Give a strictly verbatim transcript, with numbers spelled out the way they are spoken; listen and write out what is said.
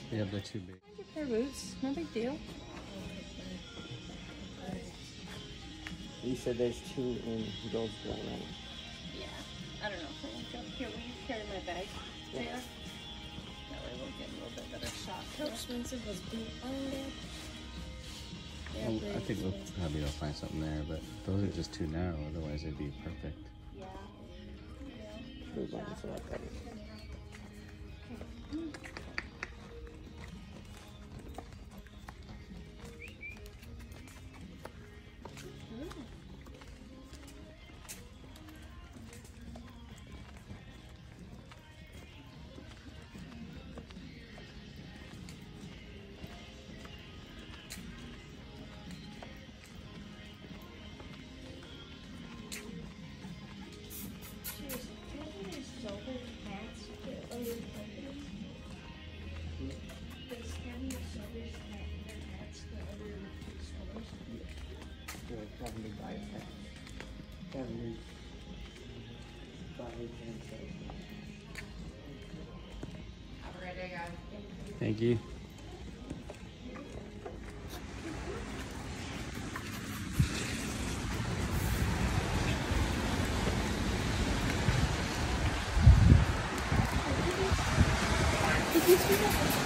Yeah, they're too big. Your pair of boots, no big deal. You said there's two in Goldsboro, right? Yeah, I don't know. Here, will you carry my bag? Yeah. There. That way we'll get a little bit better shot. How expensive was boot on there? Yeah, Well, very I think we'll expensive. probably will find something there, but those are just too narrow. Otherwise, they'd be perfect. Yeah. Boot buttons are like that. Probably buy a hat. Probably buy a hat. Thank you. Did you see that?